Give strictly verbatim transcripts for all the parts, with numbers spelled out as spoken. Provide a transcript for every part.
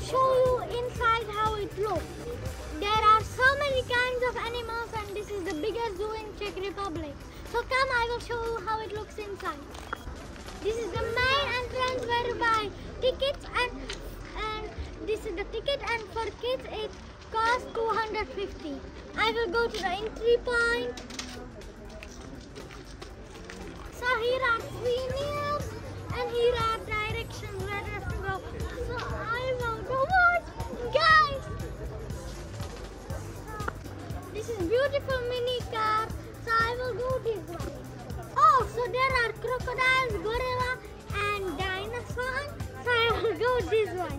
show you inside how it looks. There are so many kinds of animals and this is the biggest zoo in Czech Republic. So come, I will show you how it looks inside. This is the main entrance where you buy tickets and, and this is the ticket and for kids it costs two hundred fifty. I will go to the entry point. So here are three nails and here are directions where you have to go. So I will go watch, guys. This is beautiful mini car. So I will go this way. Oh, so there are crocodiles, gorilla and dinosaurs. So I will go this way.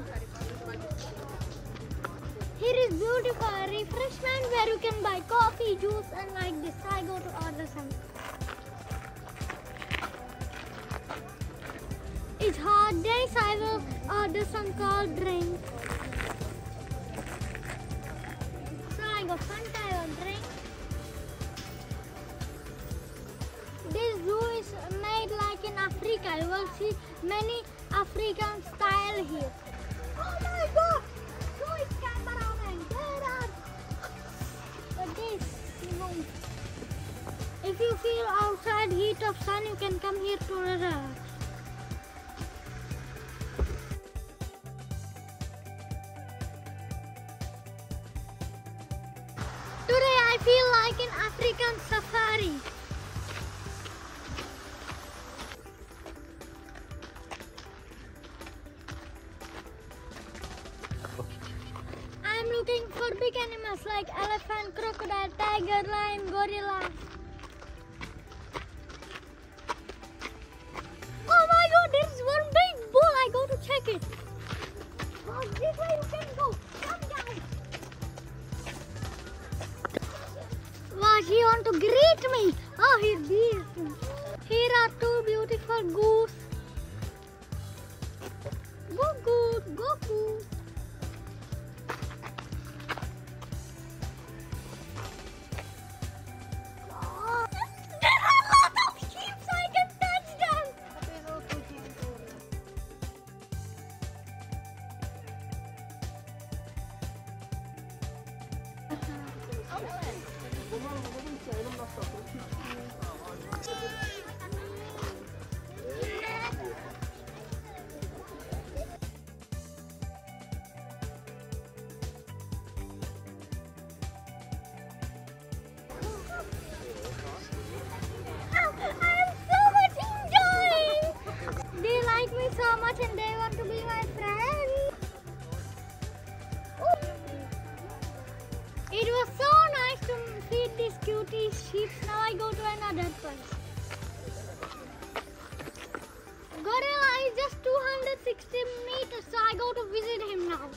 Here is beautiful refreshment where you can buy coffee, juice and like this. So I go to order some. It's hot day, so I will order some cold drink. So I go Fanta, I will drink. This zoo is made like in Africa. You will see many African style here. Oh my God! So it's cameraman. There are. But this, you know, if you feel outside heat of sun, you can come here to relax. Today I feel like in African safari. I am looking for big animals like elephant, crocodile, tiger, lion, gorilla. Oh my God, there is one big bull. I go to check it. Oh, this way you can go. Come down. Wow, she want to greet me. Oh, he's beautiful. Here are two beautiful goose. Go goose, go goose. Oh, there are a lot of sheep, so I can touch them. So much and they want to be my friend. Ooh. It was so nice to feed these cutie sheep. Now I go to another place. Gorilla is just two hundred sixty meters, so I go to visit him now.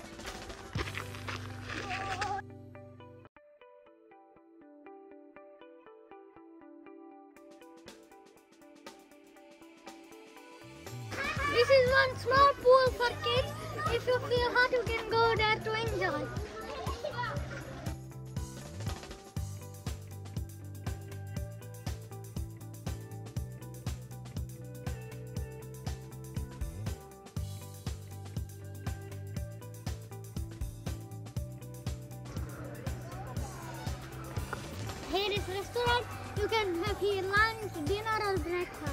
This is one small pool for kids. If you feel hot, you can go there to enjoy. Here is restaurant. You can have here lunch, dinner or breakfast.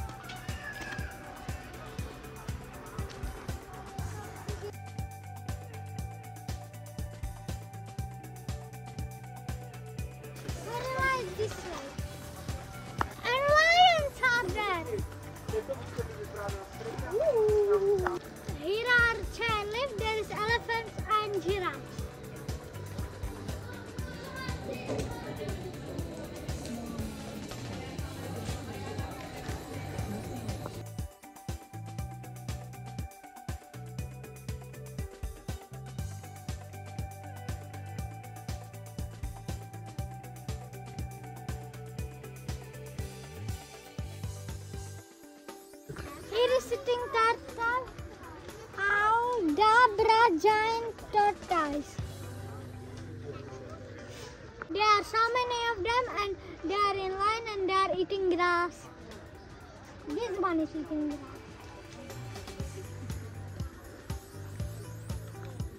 This way. And lions are there. Ooh. Here are chairlift, there is elephants and giraffes. Here is sitting turtle. Aldabra giant tortoise. There are so many of them and they are in line and they are eating grass. This one is eating grass.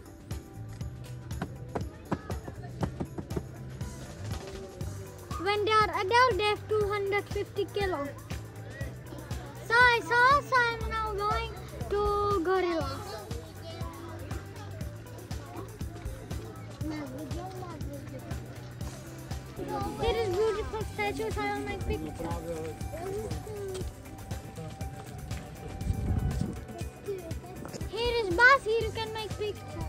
when they are adult, they have two hundred fifty kilos. So I saw, so I'm now going to gorillas. Here is beautiful statues, I will make pictures. Here is bus, here you can make pictures.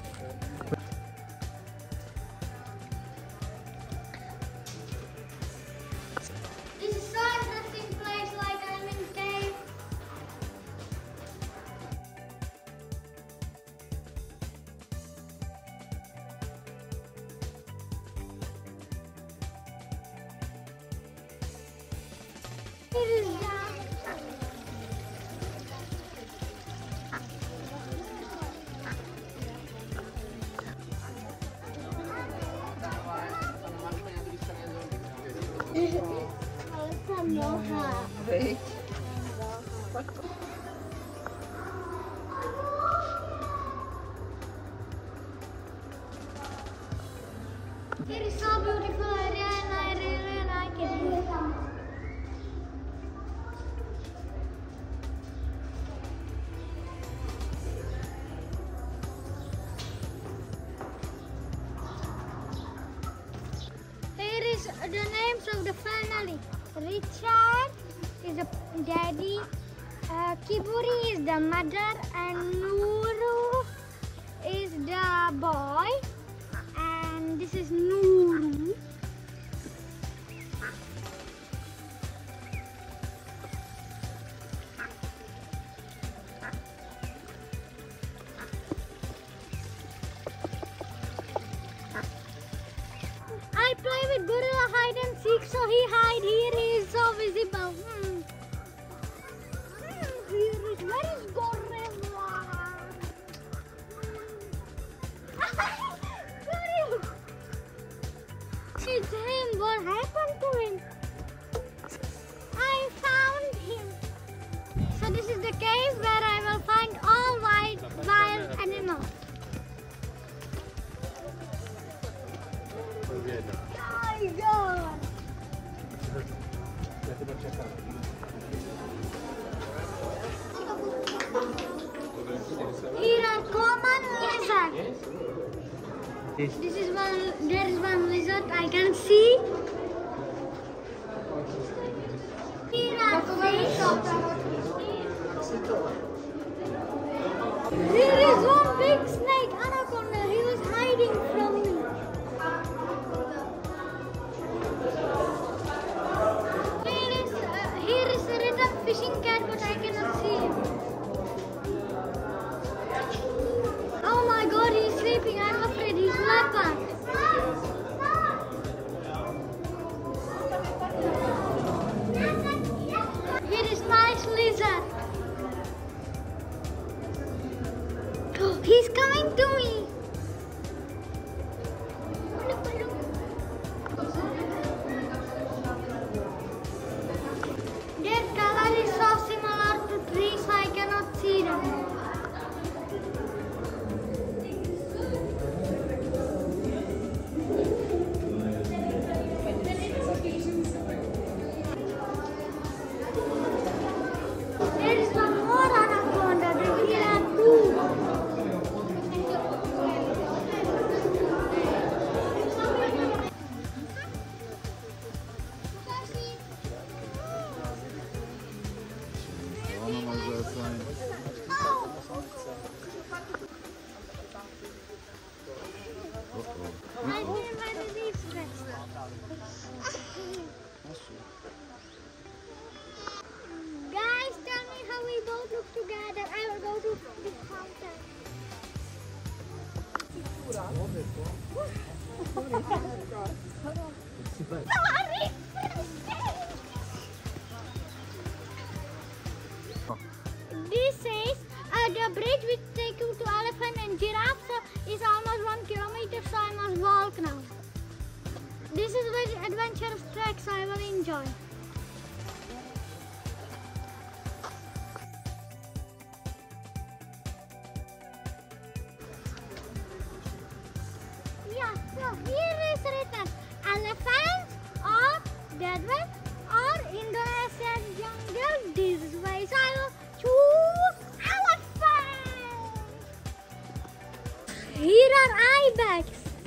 This is so interesting place, like I'm in cave. Here is Wait. It is so beautiful area and I really like it. Here is the names of the family. Richard is the daddy, uh, Kiburi is the mother, and Nuru is the boy, and this is Nuru. I play with gorilla hide and seek, so he hide here. He is so visible. Hmm. Hmm, here is where is gorilla? Gorilla. It's him. What happened to him? I found him. So this is the cave where I will find all wild wild animals. Oh my God! Here are common lizard. This is one. There is one lizard I can see. Here are fish. There is one big snake, anaconda. He was hiding from me. Here is uh, here is a red fishing cat, but I cannot see him. Oh my God, he's sleeping. I'm afraid he's leopard. Here is nice lizard. Oh, he's coming to me. Their color is so similar to trees, I cannot see them. There is one more anaconda. There are two. I think I did these dress. Guys, tell me how we both look together. I will go to the fountain. This says uh, the bridge which takes you to elephant and giraffe is almost one kilometer, so I must walk now. This is very adventurous track, so I will enjoy. Yeah, so here is written elephants or the here are ibex.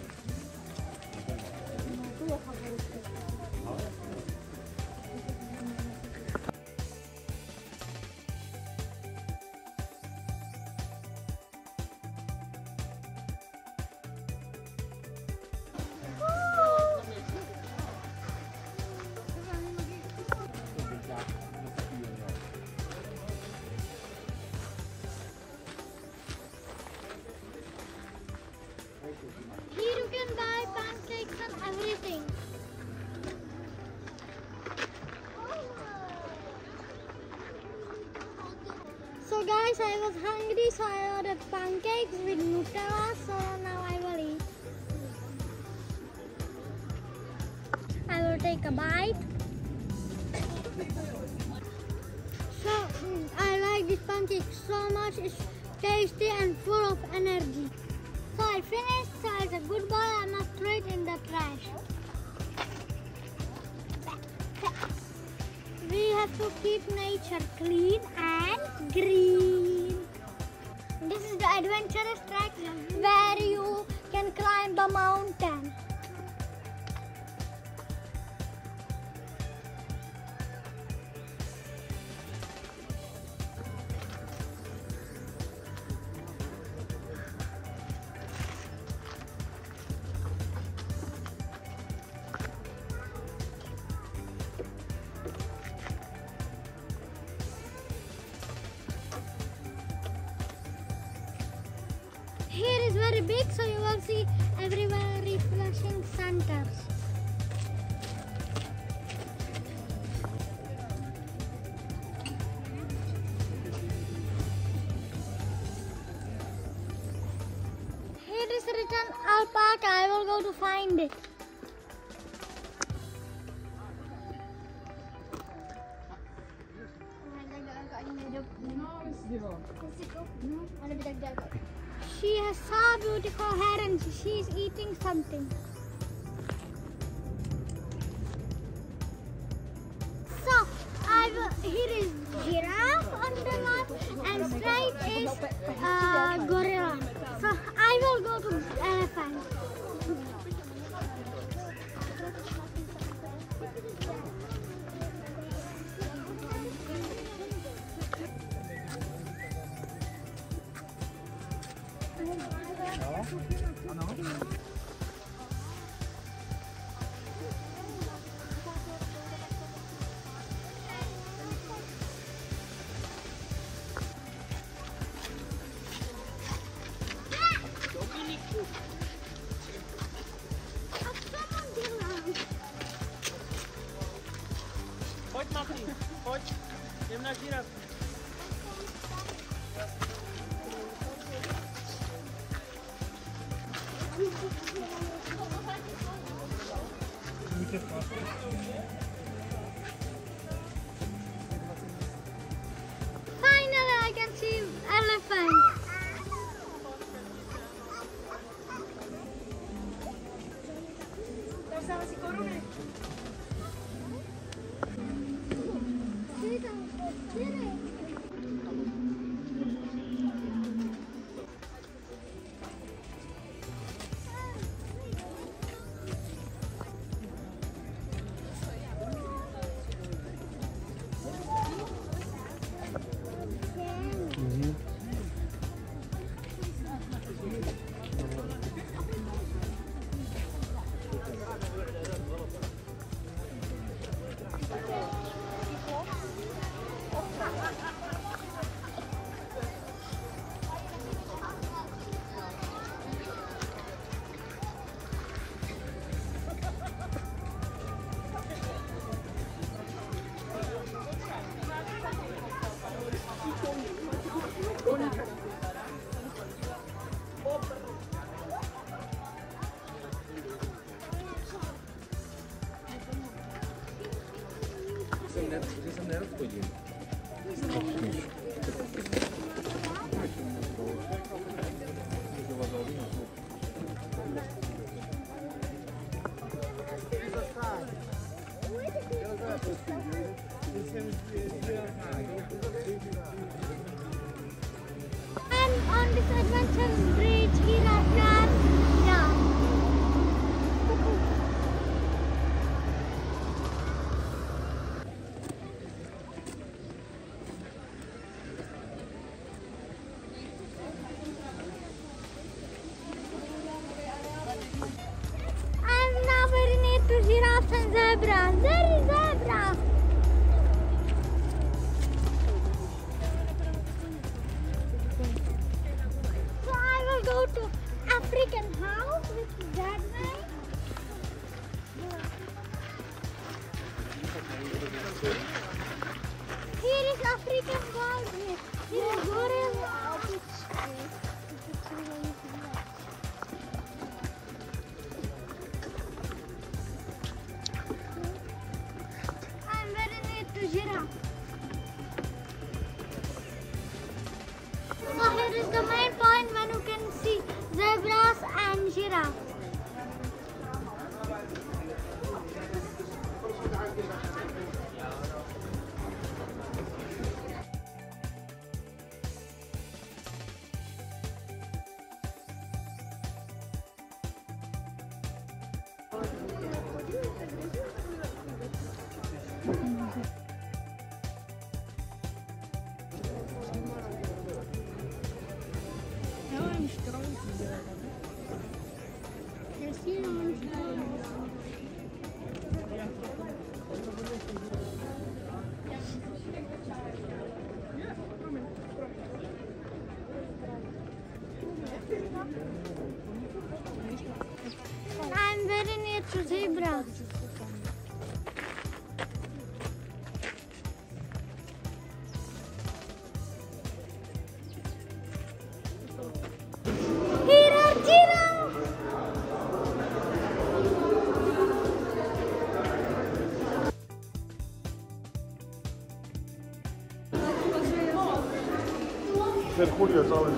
Here you can buy pancakes and everything. So guys, I was hungry, so I ordered pancakes with Nutella, so now I will eat. I will take a bite. So, mm, I like this pancake so much, it's tasty and full of energy. So I finished, so it's a good boy, I must throw it in the trash. We have to keep nature clean and green. This is the adventurous track where you can climb a mountain. Here is very big, so you will see everywhere refreshing centers. Here is written alpaca. I will go to find it. She has so beautiful hair and she is eating something. So, I will, here is giraffe on the left and straight is uh, gorilla. So, I will go to elephant. Pode, Marquinhos, pode. Temos na girafa. Muito fácil. Finally, I can see elephant. And on this adventure bridge, here are zebra. There is zebra. So I will go to African house with that man. Here is African wild. Here is gorilla. I'm very near to giraffe. So here is the main point when you can see zebras and giraffes. I'm very near to zebras. Here are giraffes. Mercurio, ¿sabes?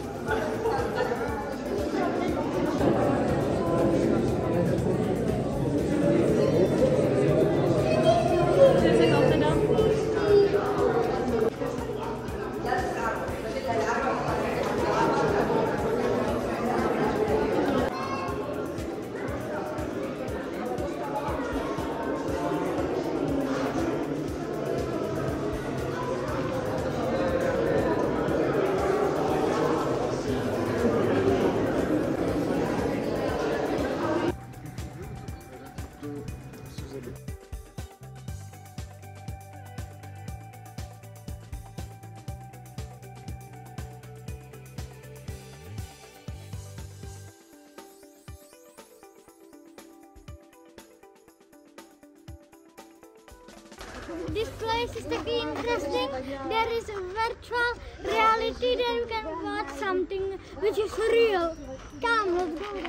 This place is very interesting. There is a virtual reality that you can watch something which is real. Come, let's go.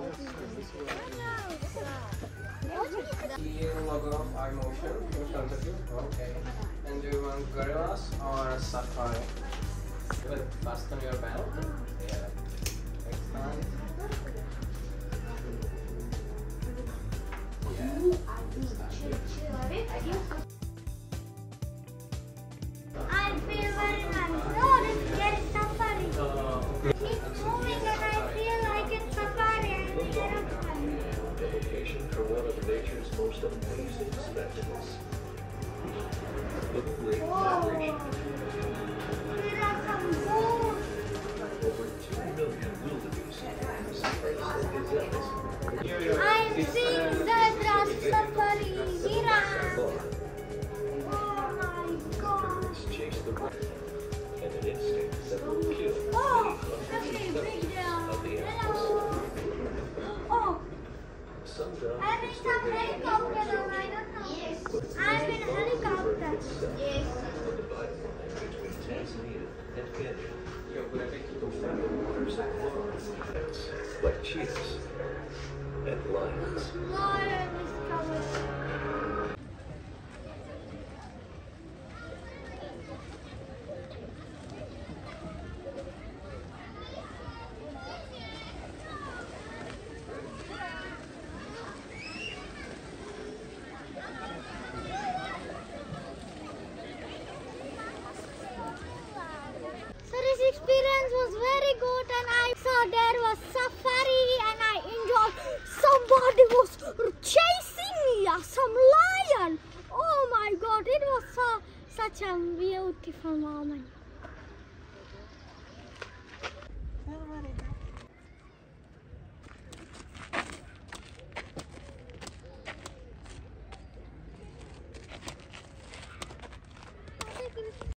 The logo of iMotion in front of you. Okay. And do you want gorillas or safari? Put it fast on your belt. Yeah. Excellent. Yeah. I feel very nice. Oh, this there is safari. It's moving and I feel like it's safari. I'm in aeroplane. Dedication for one of nature's most amazing spectacles. Look at the vibration. There are some bulls. Over two million wildebeest surprising gazelles. I'm seeing zebras, safari, giraffe. Oh my gosh. Chase the rabbit, and an instinct that will kill Oh, many okay, hundreds big down. of the Hello. animals. Oh, Some dogs I'm in some helicopter. I don't know. Yes. I'm in a helicopter. Yes. the dividing line between Tanzania and Kenya. The wild waters of large pets like cheetahs and lions. Lion is coming. So this experience was very good and I saw there was safari and I enjoyed. Somebody was chasing me, uh, some lion. Oh my god, it was so such a beautiful moment.